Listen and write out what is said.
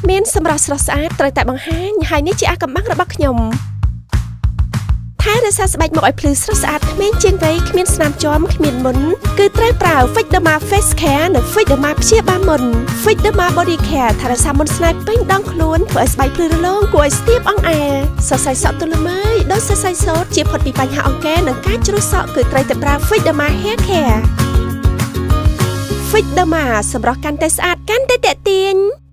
មានសម្រាប់ស្រស់ស្អាតត្រូវតែបង្ហាញហើយនេះជាអាកំបាំងរបស់ខ្ញុំថែរក្សាស្បែកមុខឲ្យភ្លឺស្រស់ស្អាតគ្មានជាងវ័យគ្មានស្នាមជាំគ្មានមុនគឺត្រូវប្រើ Fix Derma Face Care និង Fix Derma ព្យាបាលមុន Fix Derma Body Care ថែរក្សាមុនស្នេហ៍ពេញដងខ្លួនធ្វើឲ្យស្បែកភ្លឺរលោងគួរឲ្យស្ទាបអង្អែលសរសៃសក់ទល់ល្មើយដោយសរសៃសូត្រជាផុតពីបញ្ហាអង្គែនិងការជ្រុះសក់គឺត្រូវតែប្រើ Fix Derma Hair Care Fix Derma សម្រាប់កាន់តែស្អាតកាន់តែទាក់ទាញ